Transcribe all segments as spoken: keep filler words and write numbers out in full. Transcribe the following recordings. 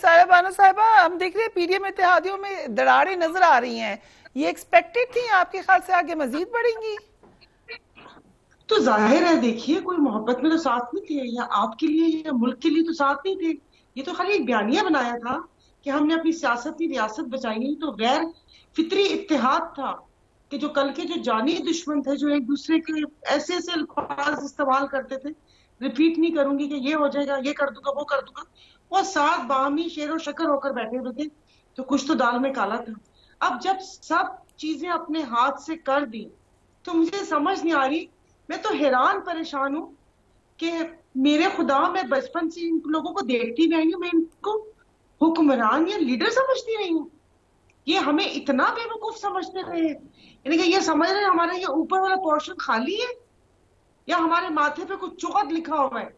سارہ بانو صاحبہ، ہم دیکھ رہے ہیں پی ڈی ایم اتحادیوں میں دراڑیں نظر آ رہی ہیں، یہ ایکسپیکٹڈ تھی؟ آپ کے خیال سے آگے مزید بڑھیں گی؟ تو ظاہر ہے، دیکھیے کوئی محبت میں تو ساتھ نہیں تھے، یا آپ کے لیے یا ملک کے لیے تو ساتھ نہیں تھے. یہ تو خالی ایک بیانیہ بنایا تھا کہ ہم نے اپنی سیاستی ریاست بچائی ہے. تو غیر فطری اتحاد تھا کہ جو کل کے جو جانی دشمن تھے، جو ایک دوسرے کے ایسے ایسے الفاظ استعمال کرتے تھے، ریپیٹ نہیں کروں گی کہ یہ ہو جائے گا، یہ کر دوں گا، وہ کر دوں گا، وہ ساتھ باہمی شیر و شکر ہو کر بیٹھے ہوئے تھے. تو کچھ تو دال میں کالا تھا. اب جب سب چیزیں اپنے ہاتھ سے کر دی تو مجھے سمجھ نہیں آ رہی. میں تو حیران پریشان ہوں کہ میرے خدا، میں بچپن سے ان لوگوں کو دیکھتی رہی ہوں، میں ان کو حکمران یا لیڈر سمجھتی رہی ہوں. یہ ہمیں اتنا بے وقوف سمجھتے رہے ہیں، یعنی کہ یہ سمجھ رہے ہیں ہمارا یہ اوپر والا پورشن خالی ہے یا ہمارے ماتھے پہ کچھ چغت لکھا ہوا ہے.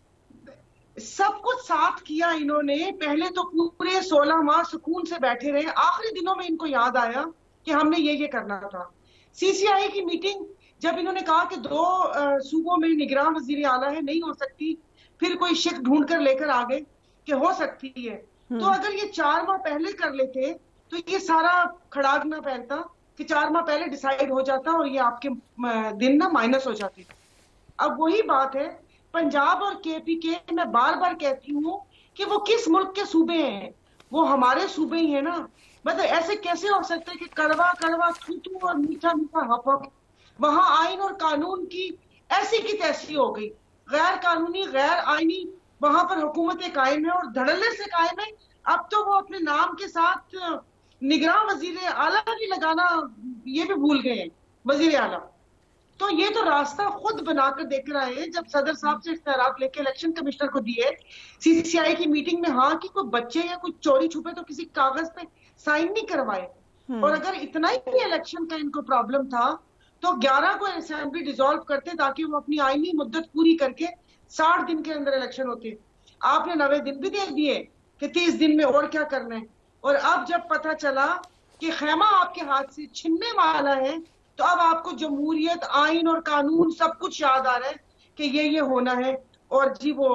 سب کچھ ساتھ کیا انہوں نے. پہلے تو پورے سولہ ماہ سکون سے بیٹھے رہے، آخری دنوں میں ان کو یاد آیا کہ ہم نے یہ یہ کرنا تھا. سی سی آئی کی میٹنگ جب انہوں نے کہا کہ دو صوبوں میں نگراں وزیر اعلیٰ ہے، نہیں ہو سکتی، پھر کوئی شک ڈھونڈ کر لے کر آ گئے کہ ہو سکتی ہے. تو اگر یہ چار ماہ پہلے کر لیتے تو یہ سارا کھڑاگ نہ پھیلتا کہ چار ماہ پہلے ڈیسائیڈ ہو جاتا اور یہ آپ کے دن نہ مائنس ہو جاتے. اب وہی بات ہے، پنجاب اور کے پی کے، میں بار بار کہتی ہوں کہ وہ کس ملک کے صوبے ہیں؟ وہ ہمارے صوبے ہی ہیں نا. مطلب ایسے کیسے ہو سکتا ہے کہ کڑوا کڑوا تھوتو اور میٹھا میٹھا ہپ ہپ، وہاں آئین اور قانون کی ایسی کی تیسی ہو گئی، غیر قانونی غیر آئینی وہاں پر حکومتیں قائم ہیں اور دھڑلے سے قائم ہیں. اب تو وہ اپنے نام کے ساتھ نگراں وزیر اعلیٰ بھی لگانا یہ بھی بھول گئے ہیں، وزیر اعلیٰ. تو یہ تو راستہ خود بنا کر دیکھ رہے ہیں. جب صدر صاحب سے اختیارات لے کے الیکشن کمشنر کو دیے، سی سی آئی کی میٹنگ میں ہاں کہ کوئی بچے یا کوئی چوری چھپے تو کسی کاغذ پہ سائن نہیں کروائے. اور اگر اتنا ہی الیکشن کا ان کو پرابلم تھا تو گیارہ کو اسمبلی ڈیزالو کرتے تاکہ وہ اپنی آئینی مدت پوری کر کے ساٹھ دن کے اندر الیکشن ہوتے. آپ نے نوے دن بھی دے دیے کہ تیس دن میں اور کیا کرنا ہے. اور اب جب پتہ چلا کہ خیمہ آپ کے ہاتھ سے چھننے والا ہے تو اب آپ کو جمہوریت، آئین اور قانون سب کچھ یاد آ رہا ہے کہ یہ یہ ہونا ہے. اور جی وہ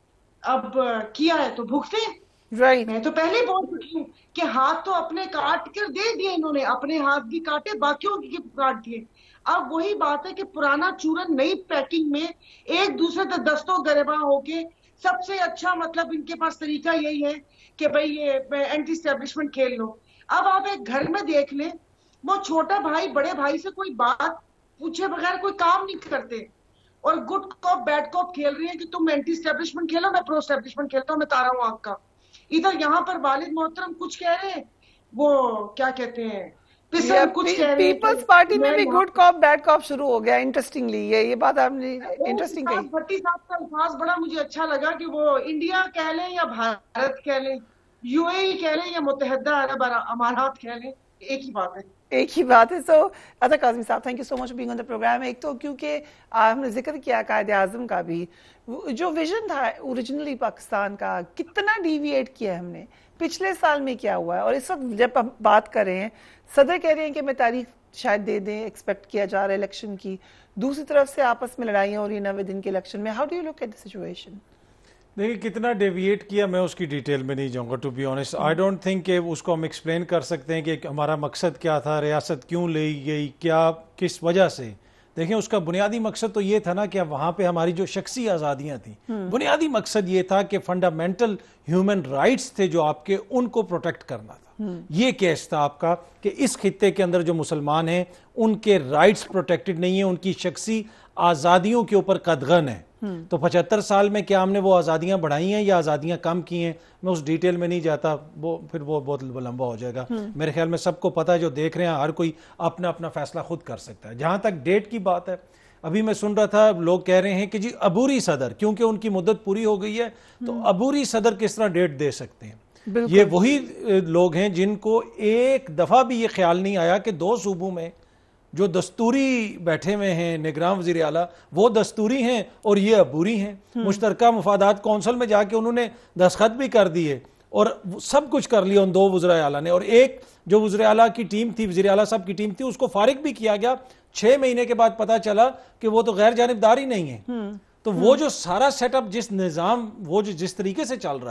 اب کیا ہے تو بھگتے. right. میں تو پہلے ہی بول چکی ہوں کہ ہاتھ تو اپنے کاٹ کر دے دیے انہوں نے، اپنے ہاتھ بھی کاٹے، باقیوں کی کاٹ دیے. اب وہی بات ہے کہ پرانا چورن نئی پیکنگ میں ایک دوسرے سے دستوں گریباں ہو کے سب سے اچھا، مطلب ان کے پاس طریقہ یہی ہے کہ بھئی یہ اینٹی اسٹیبلشمنٹ کھیل لو. اب آپ ایک گھر میں دیکھ لیں، وہ چھوٹا بھائی بڑے بھائی سے کوئی بات پوچھے بغیر کوئی کام نہیں کرتے، اور گڈ کاپ بیڈ کاپ کھیل رہی ہیں کہ تم اینٹی اسٹیبلشمنٹ کھیلو، میں پرو اسٹیبلشمنٹ کھیلتا ہوں، میں تارا ہوں آنکھ کا. ادھر یہاں پر والد محترم کچھ کہہ رہے ہیں، وہ کیا کہتے ہیں پیپلز پارٹی میں بھی گڈ کاپ بیڈ کاپ شروع ہو گیا. انٹرسٹنگلی یہ بات آپ نے انٹرسٹنگ کہی. بھٹی صاحب کا الفاظ بڑا مجھے اچھا لگا کہ وہ انڈیا کہہ لیں یا بھارت کہہ لیں، یو اے ای کہہ لیں یا متحدہ عرب امارات کہہ لیں، ایک ہی بات ہے. ایک ہی بات ہے. سو عطا کاظمی صاحب، thank you so much being on the programme. ایک تو کیونکہ ہم نے ذکر کیا قائد اعظم کا بھی، جو ویژن تھا اوریجنلی پاکستان کا، کتنا ڈیویٹ کیا ہم نے پچھلے سال میں، کیا ہوا ہے. اور اس وقت جب ہم بات کر رہے ہیں، صدر کہہ رہے ہیں کہ میں تاریخ شاید دے دیں، ایکسپیکٹ کیا جا رہا ہے الیکشن کی، دوسری طرف سے آپس میں لڑائیاں ہو رہی ہیں نوے دن کے الیکشن میں. How do you look at the situation? دیکھیں کتنا ڈیویٹ کیا، میں اس کی ڈیٹیل میں نہیں جاؤں گا to be honest. I don't think کہ اس کو ہم ایکسپلین کر سکتے ہیں کہ ہمارا مقصد کیا تھا، ریاست کیوں لی گئی، کیا کس وجہ سے. دیکھیں اس کا بنیادی مقصد تو یہ تھا نا کہ وہاں پہ ہماری جو شخصی آزادیاں تھیں، بنیادی مقصد یہ تھا کہ فنڈامنٹل ہیومن رائٹس تھے جو آپ کے، ان کو پروٹیکٹ کرنا تھا. یہ کیس تھا آپ کا کہ اس خطے کے اندر جو مسلمان ہیں ان کے رائٹس پروٹیکٹڈ نہیں ہیں، ان کی شخصی آزادیوں کے اوپر قدغن ہے. تو پچہتر سال میں کیا ہم نے وہ آزادیاں بڑھائی ہیں یا آزادیاں کم کی ہیں؟ میں اس ڈیٹیل میں نہیں جاتا، وہ پھر وہ بہت لمبا ہو جائے گا. میرے خیال میں سب کو پتہ ہے، جو دیکھ رہے ہیں ہر کوئی اپنا اپنا فیصلہ خود کر سکتا ہے. جہاں تک ڈیٹ کی بات ہے، ابھی میں سن رہا تھا لوگ کہہ رہے ہیں کہ جی عبوری صدر، کیونکہ ان کی مدت پوری ہو گئی ہے تو عبوری صدر کس طرح ڈیٹ دے سکتے ہیں. یہ وہی لوگ ہیں جن کو ایک دفعہ بھی یہ خیال نہیں آیا کہ دو صوبوں میں جو دستوری بیٹھے ہوئے ہیں نگراں وزیر اعلیٰ، وہ دستوری ہیں اور یہ عبوری ہیں. مشترکہ مفادات کونسل میں جا کے انہوں نے دستخط بھی کر دیے اور سب کچھ کر لیا ان دو وزراء اعلیٰ نے. اور ایک جو وزیر اعلیٰ کی ٹیم تھی، وزیر اعلیٰ صاحب کی ٹیم تھی، اس کو فارغ بھی کیا گیا. چھ مہینے کے بعد پتا چلا کہ وہ تو غیر جانبدار ہی نہیں ہے. تو وہ جو سارا سیٹ اپ، جس نظام وہ جو جس طریقے سے چل رہا ہے،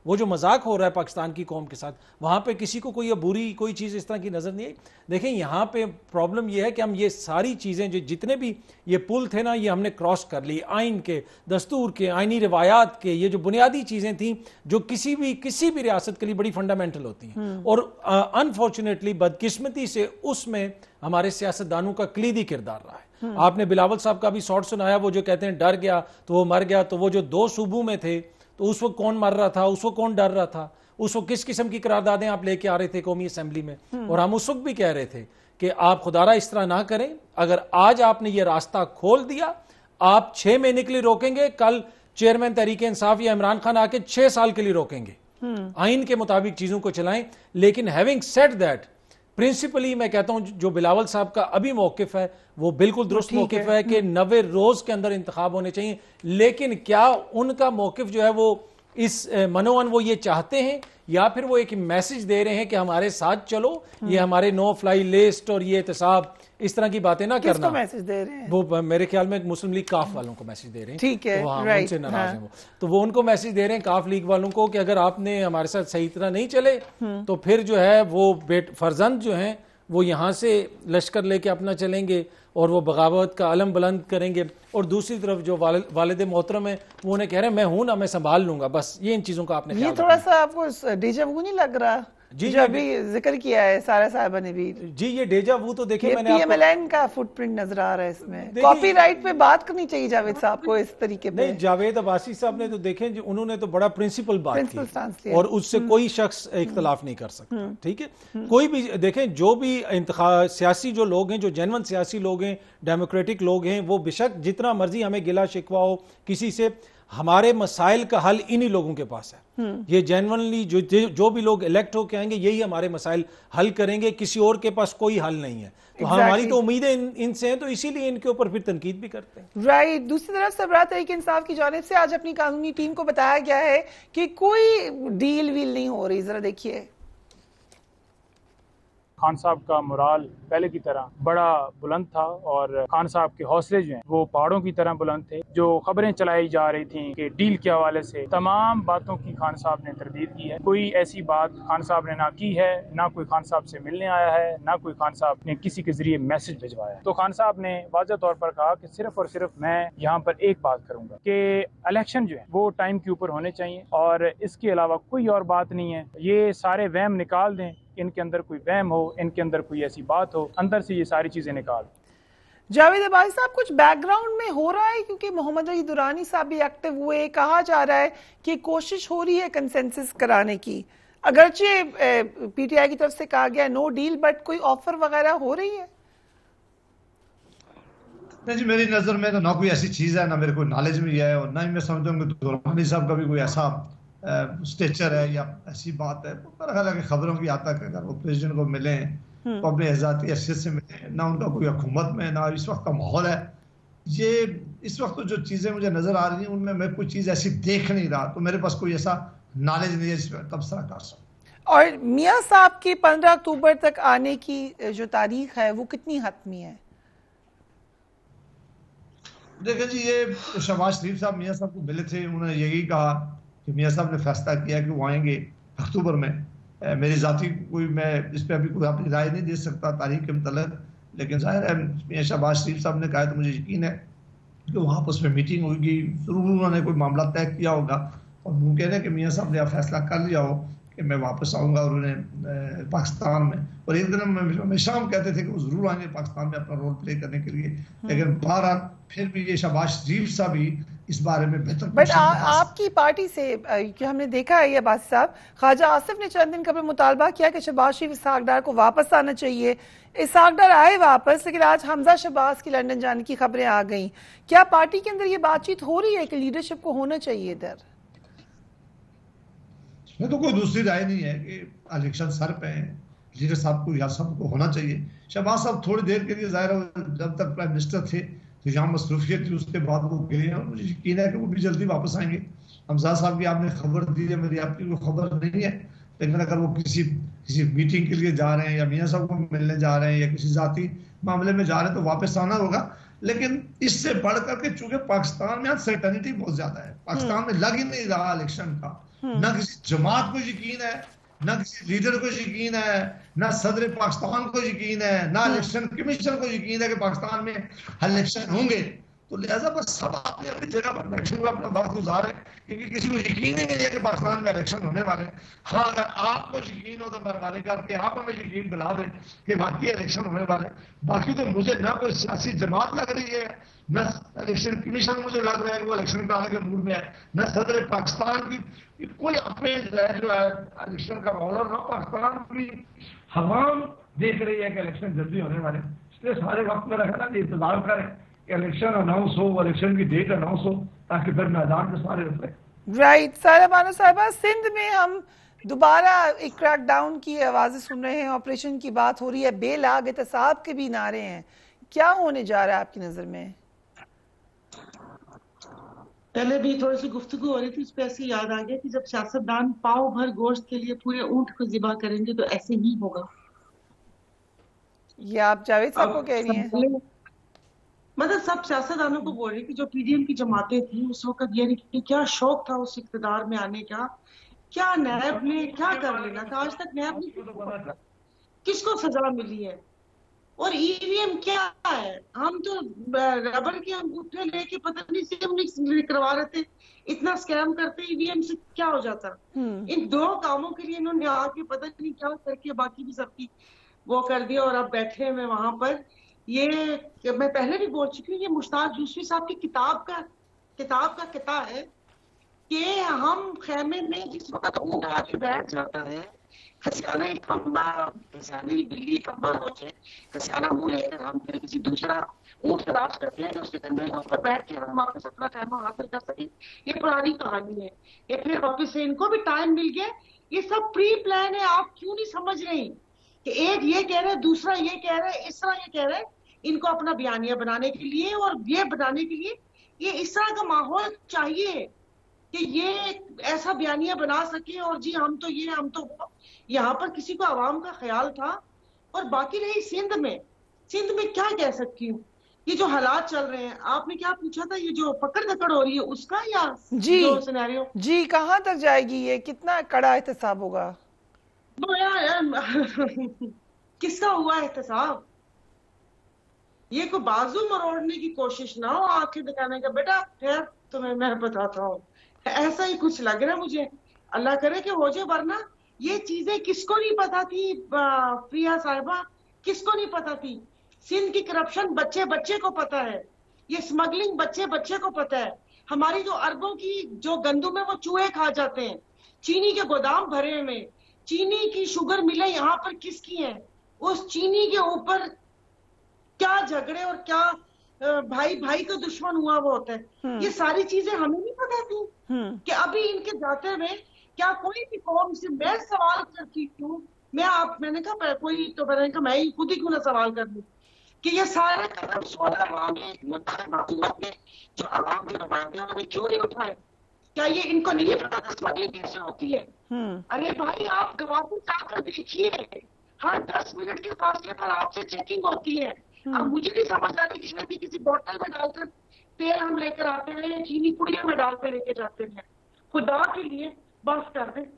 وہ جو مذاق ہو رہا ہے پاکستان کی قوم کے ساتھ, وہاں پہ کسی کو کوئی بری کوئی چیز اس طرح کی نظر نہیں آئی. دیکھیں یہاں پہ پرابلم یہ ہے کہ ہم یہ ساری چیزیں جو جتنے بھی یہ پل تھے نا, یہ ہم نے کراس کر لی, آئین کے, دستور کے, آئینی روایات کے, یہ جو بنیادی چیزیں تھیں جو کسی بھی کسی بھی ریاست کے لیے بڑی فنڈامنٹل ہوتی ہیں, اور انفارچونیٹلی بدقسمتی سے اس میں ہمارے سیاستدانوں کا کلیدی کردار رہا ہے. آپ نے بلاول صاحب کا بھی شارٹ سنایا, وہ جو کہتے ہیں ڈر گیا تو وہ مر گیا, تو وہ جو دو صوبوں میں تھے تو اس وقت کون مر رہا تھا, اس وقت کون ڈر رہا تھا, اس وقت کس قسم کی قراردادیں آپ لے کے آ رہے تھے قومی اسمبلی میں, اور ہم اس وقت بھی کہہ رہے تھے کہ آپ خدارہ اس طرح نہ کریں, اگر آج آپ نے یہ راستہ کھول دیا, آپ چھ مہینے کے لیے روکیں گے, کل چیئرمین تحریک انصاف یا عمران خان آ کے چھ سال کے لیے روکیں گے, آئین کے مطابق چیزوں کو چلائیں. لیکن ہیونگ سیڈ دیٹ, پرنسپلی میں کہتا ہوں جو بلاول صاحب کا ابھی موقف ہے وہ بالکل درست موقف ہے کہ نوے روز کے اندر انتخاب ہونے چاہیے. لیکن کیا ان کا موقف جو ہے وہ اس منوان وہ یہ چاہتے ہیں, یا پھر وہ ایک میسج دے رہے ہیں کہ ہمارے ساتھ چلو, یہ ہمارے نو فلائی لسٹ اور یہ احتساب اس طرح کی باتیں نہ کرنا. کس کو میسج دے رہے ہیں؟ وہ میرے خیال میں مسلم لیگ کاف والوں کو میسج دے رہے ہیں. ٹھیک ہے, وہ ان سے ناراض ہیں, وہ تو وہ ان کو میسج دے رہے ہیں کاف لیگ والوں کو کہ اگر آپ نے ہمارے ساتھ صحیح طرح نہیں چلے تو پھر جو ہے وہ بیٹ فرزند جو ہیں وہ یہاں سے لشکر لے کے اپنا چلیں گے اور وہ بغاوت کا علم بلند کریں گے. اور دوسری طرف جو والد محترم ہیں وہ انہیں کہہ رہے ہیں میں ہوں نا, میں سنبھال لوں گا. بس یہ ان چیزوں کا آپ نے یہ تھوڑا سا آپ کو ڈیجا وو نہیں لگ رہا جی جو ابھی ذکر کیا ہے سارا صاحبہ نے بھی؟ جی یہ ڈیجا وو تو دیکھیں میں نے پی ایم ایل این کا فٹ پرنٹ نظر آ رہا ہے اس میں. کاپی رائٹ پہ بات کرنی چاہیے جاوید صاحب کو اس طریقے پہ. نہیں, جاوید عباسی صاحب نے تو دیکھیں انہوں نے تو بڑا پرنسپل بات کی اور اس سے کوئی شخص اختلاف نہیں کر سکتا. ٹھیک ہے, کوئی بھی دیکھیں جو بھی انتخاب سیاسی جو لوگ ہیں, جو جینون سیاسی لوگ ہیں, ڈیموکریٹک لوگ ہیں, وہ بے شک جتنا مرضی ہمیں گلا شکوا ہو کسی سے, ہمارے مسائل کا حل انہی لوگوں کے پاس ہے. یہ جینونلی جو جو بھی لوگ الیکٹ ہو کے آئیں گے یہی ہمارے مسائل حل کریں گے, کسی اور کے پاس کوئی حل نہیں ہے. تو ہماری تو امیدیں ان سے ہیں, تو اسی لیے ان کے اوپر پھر تنقید بھی کرتے ہیں. رائٹ. دوسری طرف سربراہ تحریک انصاف کی جانب سے آج اپنی قانونی ٹیم کو بتایا گیا ہے کہ کوئی ڈیل ویل نہیں ہو رہی. ذرا دیکھیے. خان صاحب کا مورال پہلے کی طرح بڑا بلند تھا اور خان صاحب کے حوصلے جو ہیں وہ پہاڑوں کی طرح بلند تھے. جو خبریں چلائی جا رہی تھیں کہ ڈیل کے حوالے سے تمام باتوں کی خان صاحب نے تردید کی ہے. کوئی ایسی بات خان صاحب نے نہ کی ہے, نہ کوئی خان صاحب سے ملنے آیا ہے, نہ کوئی خان صاحب نے کسی کے ذریعے میسج بھجوایا ہے. تو خان صاحب نے واضح طور پر کہا کہ صرف اور صرف میں یہاں پر ایک بات کروں گا کہ الیکشن جو ہے وہ ٹائم کے اوپر ہونے چاہیے, اور اس کے علاوہ کوئی اور بات نہیں ہے. یہ سارے وہم نکال دیں, ان کے اندر کوئی وہم ہو, ان کے اندر کوئی ایسی بات ہو, اندر سے یہ ساری چیزیں نکال. جاوید عباسی صاحب کچھ بیک گراؤنڈ میں ہو رہا ہے کیونکہ محمد علی درانی صاحب بھی ایکٹیو ہوئے, کہا جا رہا ہے کہ کوشش ہو رہی ہے کنسنسس کرانے کی, اگرچہ پی ٹی آئی کی طرف سے کہا گیا نو ڈیل, بٹ کوئی آفر وغیرہ ہو رہی ہے؟ نہیں جی, میری نظر میں تو نہ کوئی ایسی چیز ہے, نہ میرے کوئی نالج میں ہے, اور نہ ہی میں سمجھتا ہوں کہ درانی صاحب کا بھی کوئی ایسا اسٹیچر ہے یا ایسی بات ہے. میرا خیال ہے کہ خبروں کی حد تک اگر وہ پریزیڈنٹ کو ملیں تو اپنے ذاتی حیثیت سے ملیں, نہ ان کا کوئی حکومت میں, نہ اس وقت کا ماحول ہے. یہ اس وقت جو چیزیں مجھے نظر آ رہی ہیں ان میں میں کوئی چیز ایسی دیکھ نہیں رہا, تو میرے پاس کوئی ایسا نالج نہیں ہے جس میں تبصرہ کر سکوں. اور میاں صاحب کی پندرہ اکتوبر تک آنے کی جو تاریخ ہے وہ کتنی حتمی ہے؟ دیکھیں جی, یہ شہباز شریف صاحب میاں صاحب کو ملے تھے, انہوں نے یہی کہا کہ میاں صاحب نے فیصلہ کیا کہ وہ آئیں گے اکتوبر میں. میری ذاتی کوئی میں اس پہ ابھی کوئی اپنی رائے نہیں دے سکتا تاریخ کے متعلق, لیکن ظاہر ہے میاں شہباز شریف صاحب نے کہا تو مجھے یقین ہے کہ وہاں پر اس میں میٹنگ ہوگی, ضرور انہوں نے کوئی معاملہ طے کیا ہوگا, اور ممکن ہے کہ میاں صاحب نے فیصلہ کر لیا ہو کہ میں واپس آؤں گا اور انہیں پاکستان میں, اور ایک دن میں ہمیشہ ہم کہتے تھے کہ وہ ضرور آئیں گے پاکستان میں اپنا رول پلے کرنے کے لیے, لیکن بہرحال پھر بھی یہ شہباز شریف صاحب ہی اس بارے میں بہتر. بٹ آپ کی پارٹی سے کہ ہم نے دیکھا ہے یہ عباسی صاحب, خواجہ آصف نے چند دن قبل مطالبہ کیا کہ شہباز شریف اسحاق ڈار کو واپس آنا چاہیے. اسحاق ڈار آئے واپس, لیکن آج حمزہ شہباز کی لندن جانے کی خبریں آ گئیں. کیا پارٹی کے اندر یہ بات چیت ہو رہی ہے کہ لیڈرشپ کو ہونا چاہیے ادھر؟ میں تو کوئی دوسری رائے نہیں ہے کہ الیکشن سر پہ ہیں, لیڈر صاحب کو یا سب کو ہونا چاہیے. شہباز صاحب تھوڑی دیر کے لیے ظاہر جب تک پرائم منسٹر تھے تو یہاں مصروفیت تھی, اس کے بعد وہ گئے ہیں, اور مجھے یقین ہے کہ وہ بھی جلدی واپس آئیں گے. حمزہ صاحب کی آپ نے خبر دی ہے, میری آپ کی کوئی خبر نہیں ہے, لیکن اگر وہ کسی کسی میٹنگ کے لیے جا رہے ہیں یا میاں صاحب کو ملنے جا رہے ہیں یا کسی ذاتی معاملے میں جا رہے ہیں تو واپس آنا ہوگا. لیکن اس سے بڑھ کر کے چونکہ پاکستان میں انسرٹنٹی بہت زیادہ ہے, پاکستان میں لگ ہی نہیں رہا الیکشن کا, نہ کسی جماعت کو یقین ہے، نہ کسی لیڈر کو یقین ہے، نہ صدر پاکستان کو یقین ہے، نہ الیکشن کمیشن کو یقین ہے کہ پاکستان میں الیکشن ہوں گے. تو لہٰذا بس سب اپنی اپنی جگہ پر الیکشن میں اپنا وقت گزار ہے، کیونکہ کسی کو یقین ہی نہیں ہے کہ پاکستان میں الیکشن ہونے والے ہیں. ہاں اگر آپ کو یقین ہو تو مہربانی کر کے آپ ہمیں یقین دلا دیں کہ واقعی الیکشن ہونے والے ہیں. باقی تو مجھے نہ کوئی سیاسی جماعت لگ رہی ہے، نہ الیکشن کمیشن مجھے لگ رہا ہے کہ وہ الیکشن کرانے کے موڈ میں ہے، نہ صدر پاکستان کی کوئی اپنے جو ہے الیکشن کا ماحول، نہ پاکستان کی عوام دیکھ رہی ہے کہ الیکشن جلدی ہونے والے. اس لیے سارے وقت میں رکھنا کہ انتظار کریں کہ الیکشن اناؤنس ہو، الیکشن کی ڈیٹ اناؤنس ہو، تاکہ پھر میدان میں سارے اتریں. رائٹ. سارہ بانو صاحبہ، سندھ میں ہم دوبارہ ایک کریک ڈاؤن کی آوازیں سن رہے ہیں، آپریشن کی بات ہو رہی ہے، بے لاگ احتساب کے بھی نعرے ہیں. کیا ہونے جا رہا ہے آپ کی نظر میں؟ پہلے بھی تھوڑی سی گفتگو ہو رہی تھی، اس پہ ایسے یاد آ گیا کہ جب سیاستدان پاؤ بھر گوشت کے لیے پورے اونٹ کو ذبح کریں گے تو ایسے ہی ہوگا. یہ آپ جاوید صاحب کو کہہ رہی ہیں؟ مطلب سب سیاستدانوں کو بول رہی کہ جو پی ڈی ایم کی جماعتیں تھیں اس وقت یہ کہ کیا شوق تھا اس اقتدار میں آنے کا، کیا نیب نے کیا کر لینا تھا. آج تک نیب نے کس کو سزا ملی ہے؟ اور ای وی ایم کیا ہے؟ ہم تو ربر کے انگوٹھے لے کے پتہ نہیں سیم کروا رہے تھے، اتنا اسکیم کرتے ای وی ایم سے کیا ہو جاتا. ان دو کاموں کے لیے انہوں نے آ کے پتہ نہیں کیا کر کے باقی بھی سب کی وہ کر دیا. اور اب بیٹھے ہوئے وہاں پر، یہ میں پہلے بھی بول چکی ہوں، یہ مشتاق یوسفی صاحب کی کتاب کا کتاب کا قطع ہے کہ ہم خیمے میں جس وقت اونٹ آ کے بیٹھ جاتا ہے، کسیانہ کمبا کسیانی بلی کمبا ہوتے کسیانہ منہ لے کر ہم پھر کسی دوسرا اونٹ تلاش کرتے ہیں جو اس کے کندھے کے اوپر بیٹھ کے ہم واپس اپنا خیمہ حاصل کر سکیں. یہ پرانی کہانی ہے. یہ پھر واپس سے ان کو بھی ٹائم مل گیا. یہ سب پری پلان ہے. آپ کیوں نہیں سمجھ رہی کہ ایک یہ کہہ رہے دوسرا یہ کہہ رہے اس طرح یہ کہہ رہے ان کو اپنا بیانیہ بنانے کے لیے اور یہ بنانے کے لیے یہ اس طرح کا ماحول چاہیے کہ یہ ایسا بیانیہ بنا سکے. اور جی ہم تو یہ ہم تو وہ، یہاں پر کسی کو عوام کا خیال تھا. اور باقی رہی سندھ میں، سندھ میں کیا کہہ سکتی ہوں، یہ جو حالات چل رہے ہیں، آپ نے کیا پوچھا تھا، یہ جو پکڑ دھکڑ ہو رہی ہے اس کا یا جی جو سینیریو جی کہاں تک جائے گی، یہ کتنا کڑا احتساب ہوگا؟ کس کا ہوا احتساب؟ یہ کوئی بازو مروڑنے کی کوشش نہ ہو، آنکھیں دکھانے کا. بیٹا خیر تمہیں میں بتاتا ہوں، ایسا ہی کچھ لگ رہا ہے مجھے. اللہ کرے کہ ہو جائے، ورنہ یہ چیزیں کس کو نہیں پتا تھی پریا صاحبہ، کس کو نہیں پتا تھی. سندھ کی کرپشن بچے بچے کو پتا ہے، یہ اسمگلنگ بچے بچے کو پتا ہے. ہماری جو اربوں کی جو گندم ہے وہ چوہے کھا جاتے ہیں. چینی کے گودام بھرے میں، چینی کی شوگر ملیں یہاں پر کس کی ہیں؟ اس چینی کے اوپر کیا جھگڑے اور کیا بھائی بھائی کا دشمن ہوا وہ ہوتا ہے. یہ ساری چیزیں ہمیں نہیں پتا تھی کہ ابھی ان کے جاتے میں کیا کوئی بھی قوم سے میں سوال کرتی ہوں. میں آپ میں نے کہا کوئی تو میں نے کہا میں خود ہی کیوں نہ سوال کر لوں کہ یہ سارے قدم سولہ حکومت میں جو عوام کے نمائندے ہیں کیوں نہیں اٹھائے؟ کیا یہ ان کو نہیں پتا تھا اسمگلنگ کیسے ہوتی ہے؟ ارے بھائی آپ گواہوں کا کر دیکھیے، ہر دس منٹ کے فاصلے پر آپ سے چیکنگ ہوتی ہے. اب مجھے نہیں سمجھ رہا کہ کسی نے بھی کسی بوتل میں ڈال کر تیل ہم لے کر آتے ہیں، چینی پڑیوں میں ڈال کر لے کے جاتے ہیں. خدا کے لیے بس کر دیں.